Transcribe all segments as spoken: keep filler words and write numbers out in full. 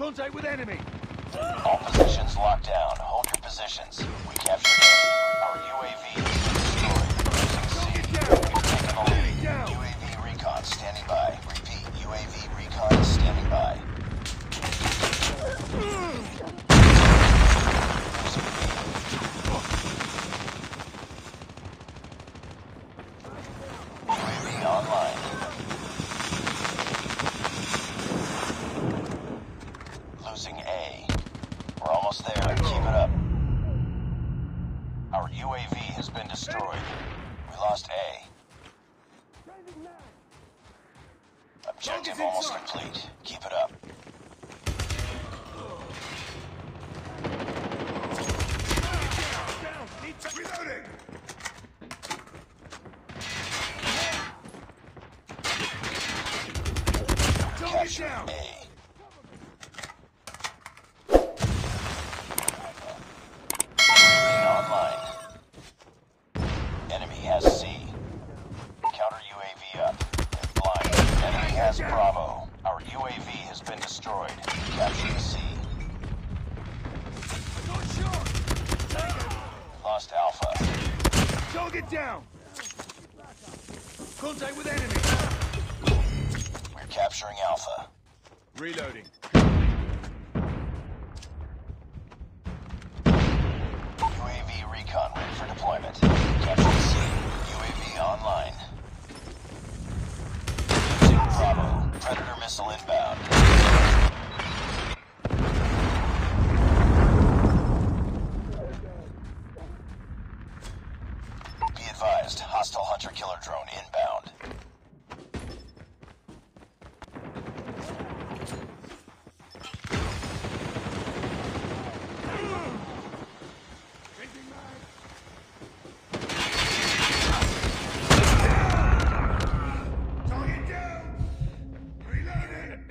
Contact with enemy. All positions locked down. Hold your positions. We captured A. Our U A V is destroyed. Losing C. We've taken the lead. U A V recon standing by. Repeat, U A V recon is standing by. U A V online. Losing A. We're almost there. Keep it up. Our U A V has been destroyed. We lost A. Objective almost complete. Keep it up. Reloading! Capture A. Online. Enemy has C. Counter U A V up. Blind. Enemy has Bravo. Our U A V has been destroyed. Capture C. Lost Alpha. Target down! Contact with enemy. We're capturing Alpha. Reloading. U A V recon ready for deployment. Capture C. U A V online. Using Bravo. Predator missile inbound. Be advised, hostile hunter-killer drone inbound. Target down! Reloading!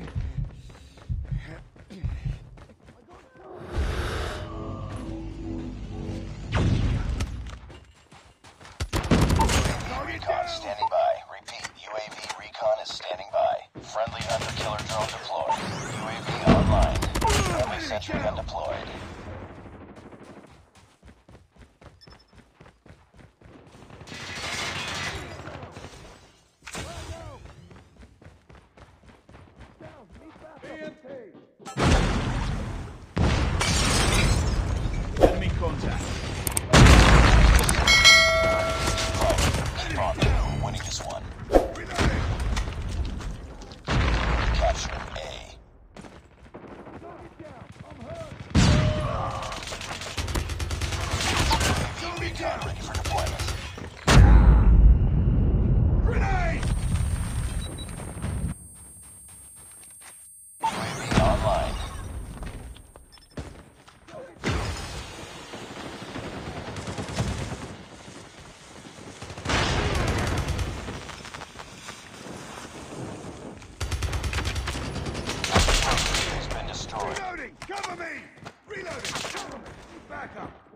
Recon standing by. Repeat, U A V recon is standing by. Friendly hunter-killer drone deployed. U A V online. Friendly sentry gun deployed. Enemy contact. Keep on. We're winning this one. Capture A. U A V recon ready for deployment. Grenade! U A V online. Has been destroyed. Reloading! Cover me! Reloading! Cover me! Back up!